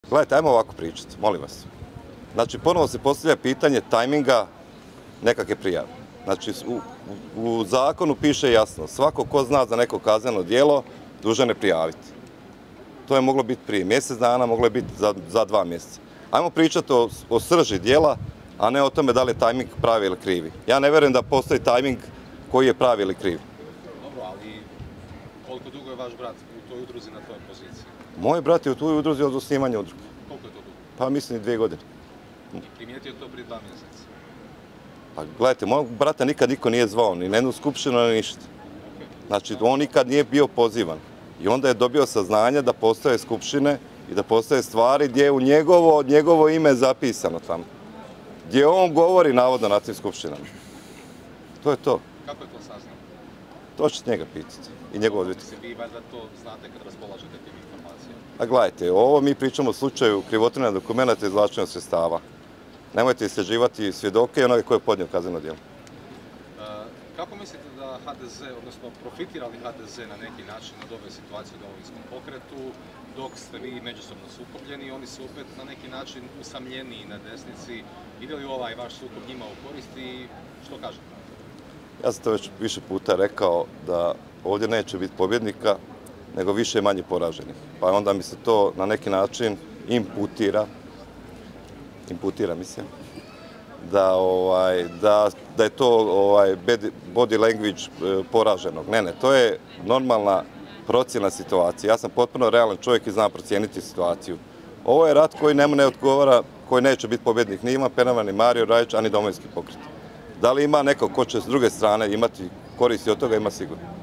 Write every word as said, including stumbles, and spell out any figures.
Gledajte, ajmo ovako pričati, molim vas. Znači, ponovo se postavlja pitanje tajminga nekakve prijave. Znači, u, u zakonu piše jasno, svako ko zna za neko kazneno djelo, dužan je prijaviti. To je moglo biti prije mjesec dana, moglo je biti za, za dva mjeseca. Ajmo pričati o, o srži djela, a ne o tome da li je tajming pravi ili krivi. Ja ne vjerujem da postoji tajming koji je pravi ili krivi. Dobro, ali koliko dugo je vaš brat u toj udruzi na toj poziciji? Moj brat je u toj udruzi od osnivanja udruge. Koliko je to dugo? Pa mislim i dvije godine. I primijetio to prije dva mjeseca? Pa gledajte, mojeg brata nikad niko nije zvao, ni na jednu skupštinu, ni ništa. Znači, on nikad nije bio pozivan. I onda je dobio saznanje da postoje skupštine i da postoje stvari gdje je u njegovo, njegovo ime zapisano tamo. Gdje on govori navodno na tim skupštinama. To je to. Kako je to saznao? To ćete njega pitati i njegov odvjetnik. Mislim, vi valjda to znate kad raspolažete tim informacijama. A gledajte, ovo mi pričamo o slučaju krivotvorenja dokumenata i izvlačenja sredstava. Nemojte istraživati svjedoke i onoga koji je podnio kazneno djelo. E, kako mislite da H D Z, odnosno profitira li H D Z na neki način od ove situacije u Domovinskom pokretu, dok ste vi međusobno sukobljeni, oni su opet na neki način usamljeniji na desnici. Ide li ovaj vaš sukob njima u korist i što kažete? Ja sam to već više puta rekao da ovdje neće biti pobjednika, nego više i manje poraženih. Pa onda mi se to na neki način imputira, imputira mi se, da, ovaj, da, da je to ovaj, body language poraženog. Ne, ne, to je normalna procjena situacije. Ja sam potpuno realan čovjek i znam procijeniti situaciju. Ovo je rat koji nema ne odgovara, koji neće biti pobjednik ni Ivan Penava, ni Mario Rajić, ani Domovinski pokret. Da li ima neko ko će s druge strane imati koristi od toga, ima sigurno.